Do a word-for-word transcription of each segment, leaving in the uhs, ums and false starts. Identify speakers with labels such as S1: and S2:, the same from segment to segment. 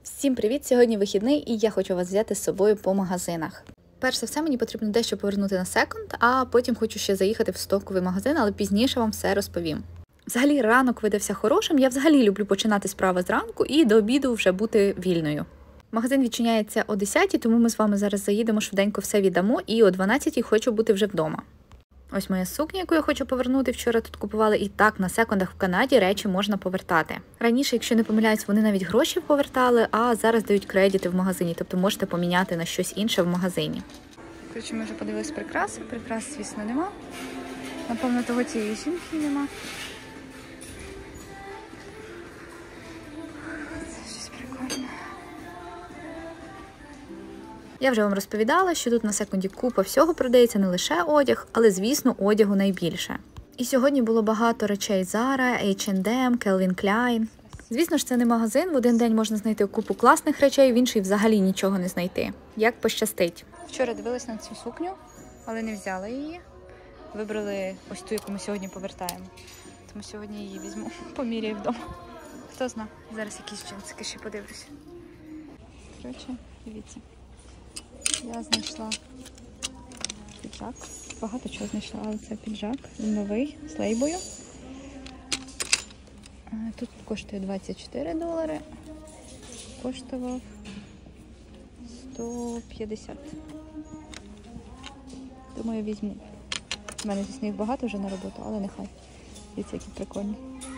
S1: Всім привіт! Сьогодні вихідний і я хочу вас взяти з собою по магазинах. Перш за все, мені потрібно дещо повернути на секонд, а потім хочу ще заїхати в стоковий магазин, але пізніше вам все розповім. Взагалі ранок видався хорошим, я взагалі люблю починати справи зранку і до обіду вже бути вільною. Магазин відчиняється о десятій, тому ми з вами зараз заїдемо, швиденько все віддамо і о дванадцятій хочу бути вже вдома. Ось моя сукня, яку я хочу повернути, вчора тут купували, і так, на секондах в Канаді речі можна повертати. Раніше, якщо не помиляюсь, вони навіть гроші повертали, а зараз дають кредити в магазині, тобто можете поміняти на щось інше в магазині. Коротше, ми вже подивилися прикраси, прикрас, звісно, нема. Напевно, того цієї жінки нема. Це щось прикольне. Я вже вам розповідала, що тут на секунді купа всього продається, не лише одяг, але, звісно, одягу найбільше. І сьогодні було багато речей Zara, ейч енд ем, Calvin Klein. Звісно ж, це не магазин, в один день можна знайти купу класних речей, в інший взагалі нічого не знайти. Як пощастить. Вчора дивилась на цю сукню, але не взяла її. Вибрали ось ту, яку ми сьогодні повертаємо. Тому сьогодні її візьму, поміряю вдома. Хто знає, зараз якісь джинсики ще подивлюся. Коротше, дивіться. Я знайшла піджак. Багато чого знайшла, але це піджак. Він новий, з лейбою. Тут коштує двадцять чотири долари. Коштував сто п'ятдесят. Думаю, візьму. У мене, звісно, їх багато вже на роботу, але нехай. Дивіться, які прикольні.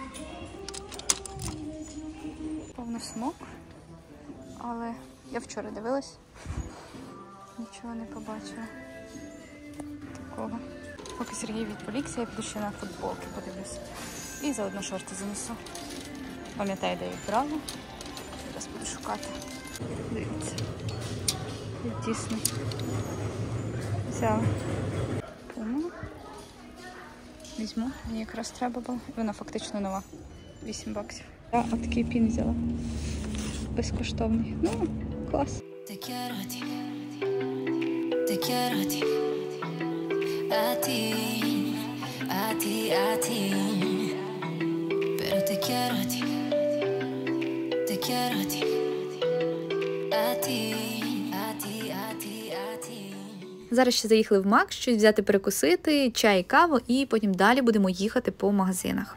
S1: Повно смок. Але я вчора дивилась. Нічого не побачила такого. Поки Сергій відволікся, я піду ще на футболки подивлюся. І заодно шорти занесу. Пам'ятаю, де я їх брала. Зараз буду шукати. Дивіться. Дійсно. Взяла. Пуму. Візьму. Мені якраз треба було. Вона фактично нова. вісім баксів. Я отакий пін взяла. Безкоштовний. Ну, клас. Te quiero a ti, a ti, a ti, a ti, pero te quiero a ti, te quiero a ti, a ti, a ti, a ti, a ti. Зараз ще заїхали в Мак, щось взяти перекусити, чай, каву, і потім далі будемо їхати по магазинах.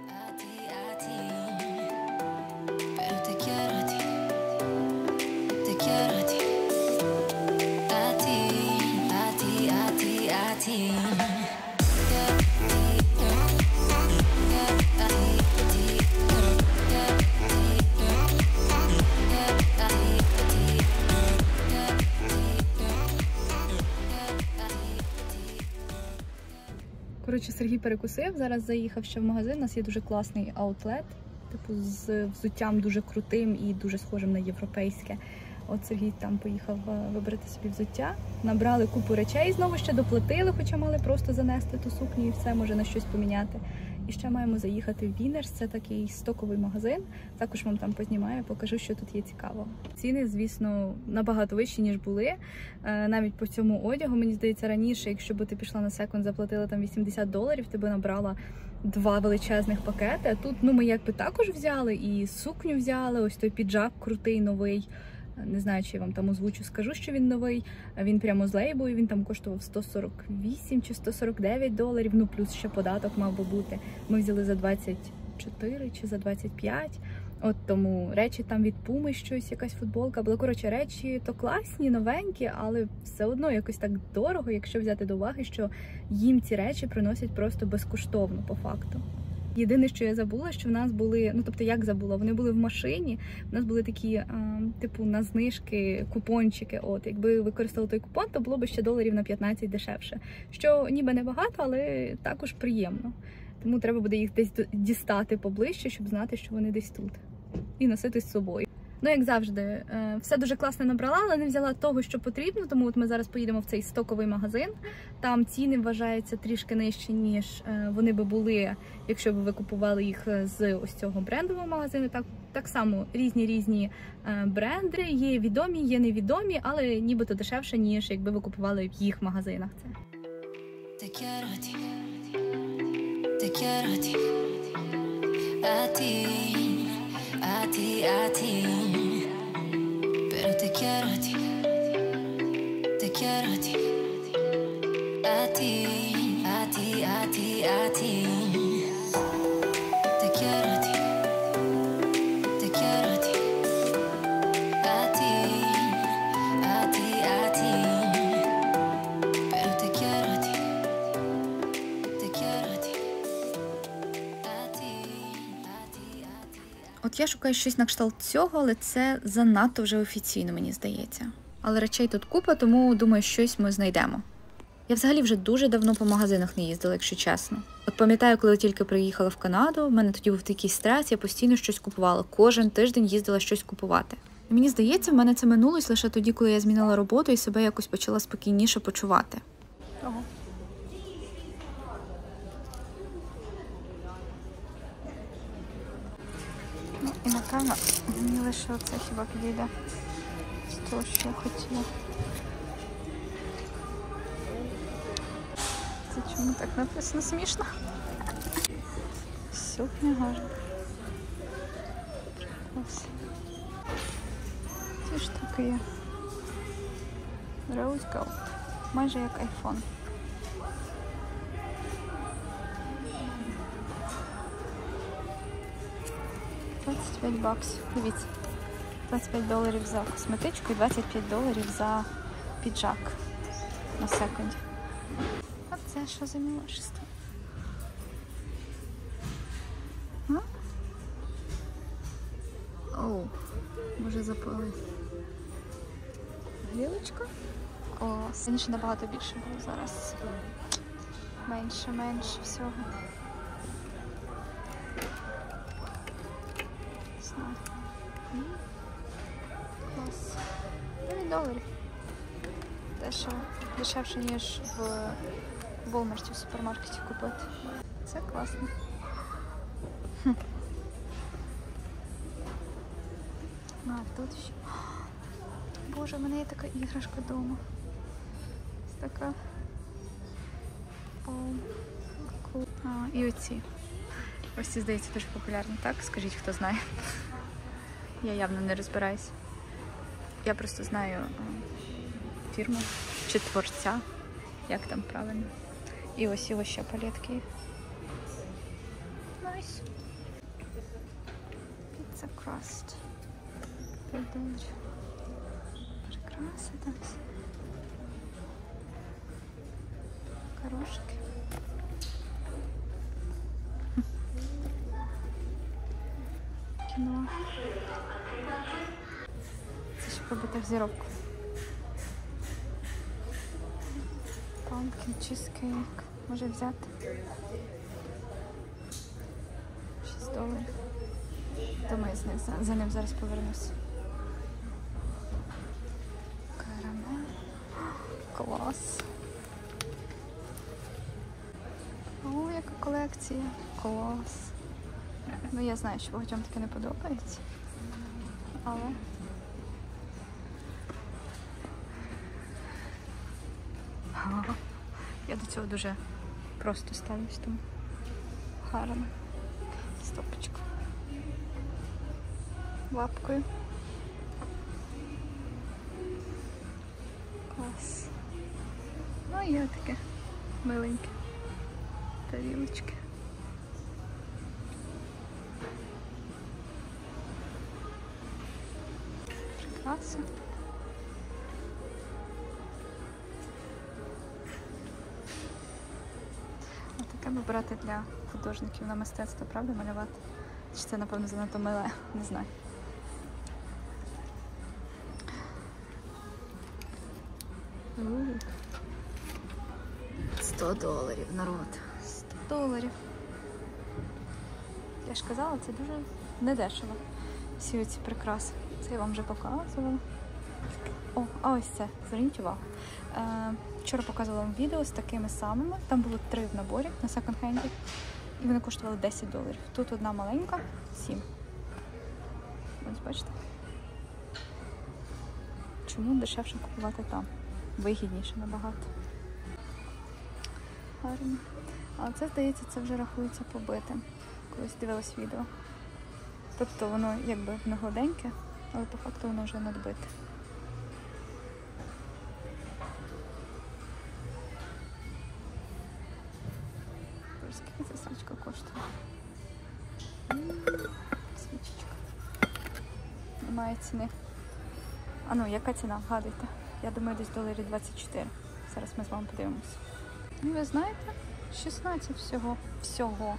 S1: Коротше, Сергій перекусив, зараз заїхав ще в магазин, у нас є дуже класний аутлет, типу з взуттям дуже крутим і дуже схожим на європейське. От Сергій там поїхав вибрати собі взуття, набрали купу речей, знову ще доплатили, хоча мали просто занести ту сукню і все, може на щось поміняти. І ще маємо заїхати в Вінерс, це такий стоковий магазин, також вам там познімаю, покажу, що тут є цікаво. Ціни, звісно, набагато вищі, ніж були, навіть по цьому одягу, мені здається, раніше, якщо б ти пішла на секонд, заплатила там вісімдесят доларів, ти б набрала два величезних пакети, а тут, ну, ми якби також взяли, і сукню взяли, ось той піджак крутий, новий. Не знаю, чи я вам там озвучу, скажу, що він новий. Він прямо з лейбою, він там коштував сто сорок вісім чи сто сорок дев'ять доларів, ну плюс ще податок мав би бути. Ми взяли за двадцять чотири чи за двадцять п'ять. От тому речі там від Пуми щось, якась футболка була. Коротше, речі то класні, новенькі, але все одно якось так дорого, якщо взяти до уваги, що їм ці речі приносять просто безкоштовно по факту. Єдине, що я забула, що в нас були, ну тобто як забула, вони були в машині, в нас були такі, а, типу, на знижки, купончики, от, якби використали той купон, то було б ще доларів на п'ятнадцять дешевше, що ніби небагато, але також приємно. Тому треба буде їх десь дістати поближче, щоб знати, що вони десь тут, і носити з собою. Ну, як завжди, все дуже класно набрала, але не взяла того, що потрібно, тому от ми зараз поїдемо в цей стоковий магазин. Там ціни вважаються трішки нижчі, ніж вони би були, якщо б ви купували їх з ось цього брендового магазину. Так, так само різні-різні бренди, є відомі, є невідомі, але нібито дешевше, ніж якби ви купували в їх магазинах це. Te quiero a ti, te quiero a ti, a ti, a ti, a ti.
S2: quiero a ti, te quiero a ti, a ti, a ti, a ti, a ti. Te quiero a ti, te quiero a ti, a ti, a ti, a ti. Pero te quiero a ti, te quiero a ti, a ti, a ti, a ti.
S1: От я шукаю щось на кшталт цього, але це занадто вже офіційно, мені здається. Але речей тут купа, тому, думаю, щось ми знайдемо. Я взагалі вже дуже давно по магазинах не їздила, якщо чесно. От пам'ятаю, коли тільки приїхала в Канаду, в мене тоді був такий стрес, я постійно щось купувала. Кожен тиждень їздила щось купувати. І мені здається, в мене це минулось лише тоді, коли я змінила роботу і себе якось почала спокійніше почувати. Ого. Ну, і напевно, мені лише оце хіба підійде з того, що я хотіла. Це чому так написано смішно? Сукня гарна. Ось. Ці штуки є. Rose Gold. Майже як айфон. двадцять п'ять баксів. Дивіться. двадцять п'ять доларів за косметичку і двадцять п'ять доларів за піджак на секунді. А це що за мілашество? Оу, може запалити. Грілочка? Клас. Раніше набагато більше було, зараз менше, менше всього. Не знаю. Клас. дев'ять доларів. Дешево. Дешевше, ніж в Walmart в супермаркеті купити. Це класно. Хм. А, тут ще. Боже, у мене є така іграшка вдома. Ось така. О, cool. А, і оці. Ось ці, здається, дуже популярні, так? Скажіть, хто знає. Я явно не розбираюсь. Я просто знаю фірму чи творця, як там правильно. І ось його ще палетки. Найс. Pizza crust. п'ять доларів. Прикраси там всі. Корошки. Кіно. Це ще пробити в зіробку. Pumpkin cheesecake. Може взяти? шість доларів. Думаю, з ним, за ним зараз повернусь. Карамель. Клас. О, яка колекція. Клас. Ну, я знаю, що багатьом таке не подобається. Але... Я до цього дуже просто ставлюсь, тому гарно. Стопочку. Лапкою. Клас. Ну і таке миленьке. Тарілочки. Прекрасно. Таке би брати для художників на мистецтво, правда, малювати? Чи це, напевно, занадто миле? Не знаю. сто доларів, народ. сто доларів. Я ж казала, це дуже недешево. Всі оці прикраси. Це я вам вже показувала. О, а ось це. Зверніть увагу. Е, вчора показувала вам відео з такими самими. Там було три в наборі на секонд-хенді. І вони коштували десять доларів. Тут одна маленька, сім. Ось бачите? Чому дешевше купувати там? Вигідніше набагато. Гарно. А це, здається, це вже рахується побитим. Колись дивилась відео. Тобто воно якби не гладеньке, але по факту воно вже надбите. немає ціни. А ну, яка ціна? Вгадуйте. Я думаю, десь доларів двадцять чотири. Зараз ми з вами подивимося. Ну, ви знаєте, шістнадцять всього. Всього.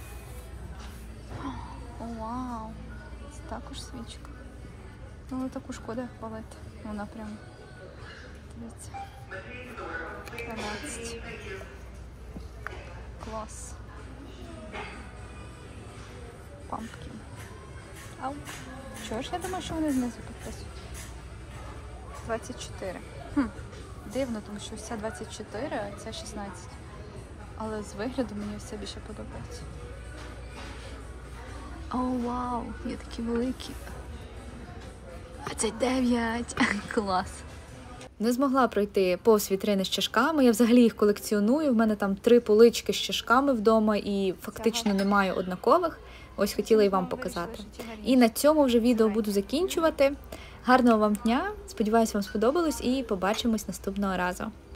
S1: О, вау! Це також свічка. Ну, але таку шкода хвалити. Вона прям, дивіться, дванадцять. Клас. Пампкін. Ау. Чого ж я думаю, що вони знизу підписують? двадцять чотири. Хм. Дивно, тому що вся двадцять чотири, а ця шістнадцять. Але з вигляду мені все більше подобається. О, вау! Є такі великі. двадцять дев'ять. Клас. Не змогла пройти повз вітрини з чашками. Я взагалі їх колекціоную. В мене там три полички з чашками вдома і фактично немає однакових. Ось хотіла і вам показати. І на цьому вже відео буду закінчувати. Гарного вам дня. Сподіваюсь, вам сподобалось і побачимось наступного разу.